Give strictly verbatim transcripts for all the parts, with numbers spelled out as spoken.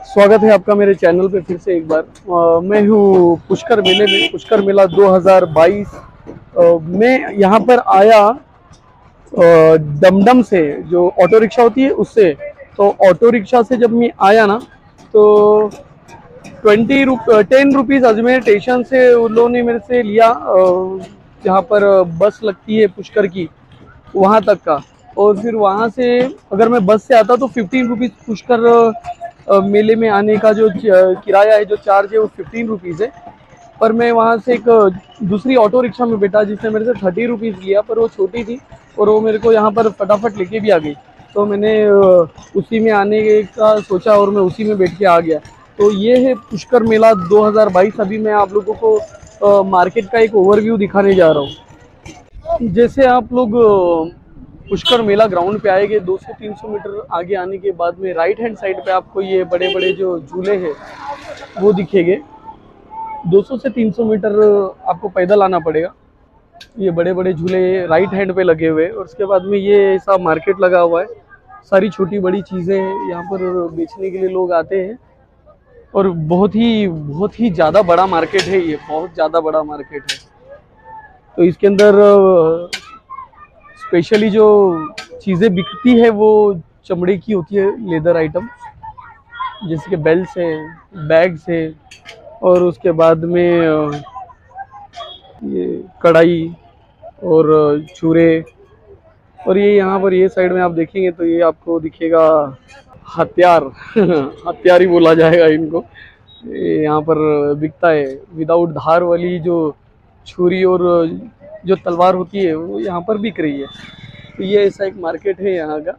स्वागत है आपका मेरे चैनल पे फिर से एक बार। अ, मैं हूँ पुष्कर मेले में। पुष्कर मेला दो हज़ार बाईस। अ, मैं यहाँ पर आया अ, डमडम से, जो ऑटो रिक्शा होती है उससे। तो ऑटो रिक्शा से जब मैं आया ना, तो ट्वेंटी रुप टेन रुपीज़ अजमेर स्टेशन से उन लोगों ने मेरे से लिया, अ, जहाँ पर बस लगती है पुष्कर की, वहाँ तक का। और फिर वहाँ से अगर मैं बस से आता तो फिफ्टीन रुपीज़ पुष्कर अ, मेले में आने का जो च- किराया है, जो चार्ज है, वो फिफ्टीन रुपीज़ है। पर मैं वहाँ से एक अ, दूसरी ऑटो रिक्शा में बैठा जिसने मेरे से थर्टी रुपीज़ लिया, पर वो छोटी थी और वो मेरे को यहाँ पर फटाफट लेके भी आ गई। तो मैंने अ, उसी में आने का सोचा और मैं उसी में बैठ के आ गया। तो ये है पुष्कर मेला दो हज़ार बाईस। अभी मैं आप लोगों को अ, मार्केट का एक ओवरव्यू दिखाने जा रहा हूँ। जैसे आप लोग अ, पुष्कर मेला ग्राउंड पे आएंगे, दो सौ तीन सौ मीटर आगे आने के बाद में राइट हैंड साइड पे आपको ये बड़े बड़े जो झूले हैं वो दिखेंगे। दो सौ से तीन सौ मीटर आपको पैदल आना पड़ेगा। ये बड़े बड़े झूले राइट हैंड पे लगे हुए हैं और उसके बाद में ये ऐसा मार्केट लगा हुआ है। सारी छोटी बड़ी चीज़ें यहाँ पर बेचने के लिए लोग आते हैं। और बहुत ही बहुत ही ज़्यादा बड़ा मार्केट है, ये बहुत ज़्यादा बड़ा मार्केट है। तो इसके अंदर स्पेशली जो चीज़ें बिकती है वो चमड़े की होती है, लेदर आइटम, जैसे कि बेल्ट है, बैग्स है, और उसके बाद में अ, ये कढ़ाई और अ, छुरे। और ये यहाँ पर ये साइड में आप देखेंगे तो ये आपको दिखेगा हथियार। हथियार ही बोला जाएगा इनको। ये यहाँ पर बिकता है विदाउट धार वाली जो छुरी और जो तलवार होती है, वो यहाँ पर बिक रही है। तो ये ऐसा एक मार्केट है यहाँ का।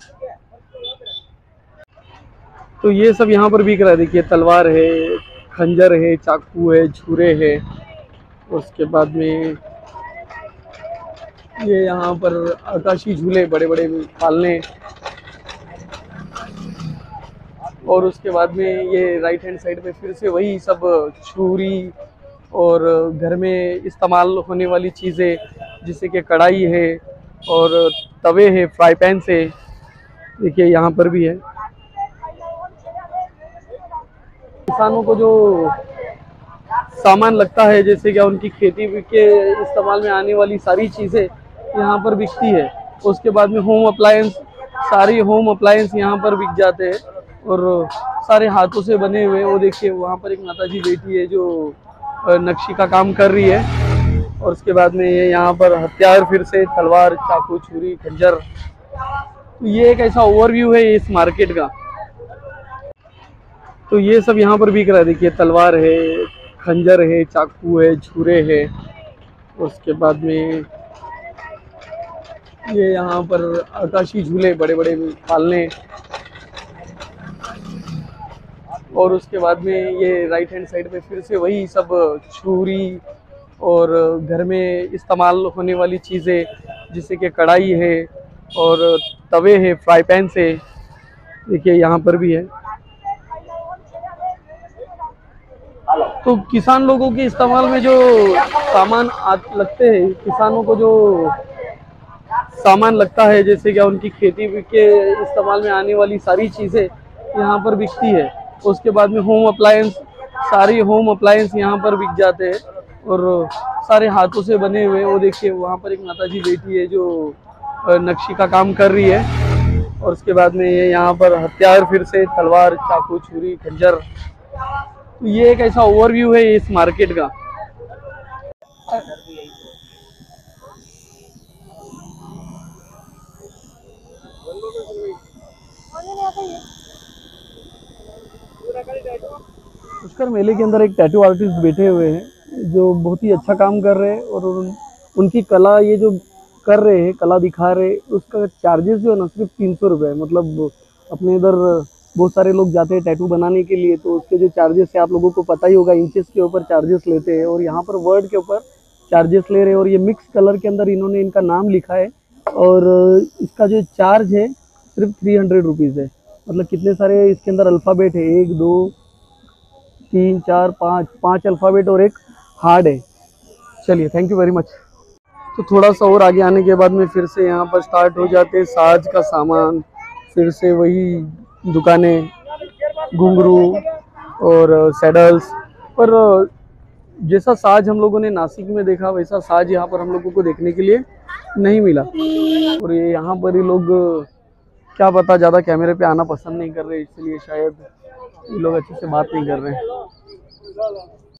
तो ये सब यहाँ पर बिक रहा है। देखिए, तलवार है, खंजर है, चाकू है, छुरे है। उसके बाद में ये यहाँ पर आकाशी झूले बड़े बड़े पालने। और उसके बाद में ये राइट हैंड साइड पे फिर से वही सब छुरी और घर में इस्तेमाल होने वाली चीज़ें, जैसे कि कढ़ाई है और तवे है, फ्राई पैन से। देखिए यहाँ पर भी है। किसानों को जो सामान लगता है, जैसे कि उनकी खेती के इस्तेमाल में आने वाली सारी चीज़ें यहाँ पर बिकती है। उसके बाद में होम अप्लायंस, सारी होम अप्लायंस यहाँ पर बिक जाते हैं। और सारे हाथों से बने हुए। वो देखिए वहाँ पर एक माताजी बैठी है जो अ, नक्शी का काम कर रही है। और उसके बाद में ये यहाँ पर हथियार, फिर से तलवार, चाकू, छुरी, खंजर। तो ये एक ऐसा ओवरव्यू है इस मार्केट का। तो ये सब यहाँ पर बिक रहा है। देखिए, तलवार है, खंजर है, चाकू है, छुरे है। उसके बाद में ये यहाँ पर आकाशी झूले बड़े बड़े पालने। और उसके बाद में ये राइट हैंड साइड पे फिर से वही सब छुरी और घर में इस्तेमाल होने वाली चीज़ें, जैसे कि कढ़ाई है और तवे है, फ्राई पैन से। देखिए यहाँ पर भी है। तो किसान लोगों के इस्तेमाल में जो सामान आ- लगते हैं, किसानों को जो सामान लगता है, जैसे कि उनकी खेती के इस्तेमाल में आने वाली सारी चीज़ें यहाँ पर बिकती है। उसके बाद में होम अप्लायंस, सारी होम अप्लायंस यहाँ पर बिक जाते हैं। और सारे हाथों से बने हुए। वो देखिए वहाँ पर एक माताजी बैठी है जो अ, नक्शी का काम कर रही है। और उसके बाद में ये यहाँ पर हथियार, फिर से तलवार, चाकू, छुरी, खंजर। तो ये एक ऐसा ओवरव्यू है इस मार्केट का। पुष्कर मेले के अंदर एक टैटू आर्टिस्ट बैठे हुए हैं जो बहुत ही अच्छा काम कर रहे हैं। और उन, उनकी कला, ये जो कर रहे हैं, कला दिखा रहे हैं, उसका चार्जेस जो है ना सिर्फ तीन सौ रुपये है। मतलब अपने इधर बहुत सारे लोग जाते हैं टैटू बनाने के लिए, तो उसके जो चार्जेस है आप लोगों को पता ही होगा, इंचेस के ऊपर चार्जेस लेते हैं। और यहाँ पर वर्ड के ऊपर चार्जेस ले रहे हैं। और ये मिक्स कलर के अंदर इन्होंने इनका नाम लिखा है। और इसका जो चार्ज है सिर्फ थ्री हंड्रेड रुपीज़ है। मतलब कितने सारे इसके अंदर अल्फ़ाबेट है, एक दो तीन चार पाँच, पाँच अल्फ़ाबेट और एक हार्ड है। चलिए, थैंक यू वेरी मच। तो थोड़ा सा और आगे आने के बाद में फिर से यहाँ पर स्टार्ट हो जाते हैं साज का सामान, फिर से वही दुकानें। घुंघरू और सैडल्स, पर जैसा साज हम लोगों ने नासिक में देखा वैसा साज यहाँ पर हम लोगों को देखने के लिए नहीं मिला। और ये यहाँ पर ही लोग क्या पता ज़्यादा कैमरे पे आना पसंद नहीं कर रहे, इसलिए शायद ये लोग अच्छे से बात नहीं कर रहे हैं।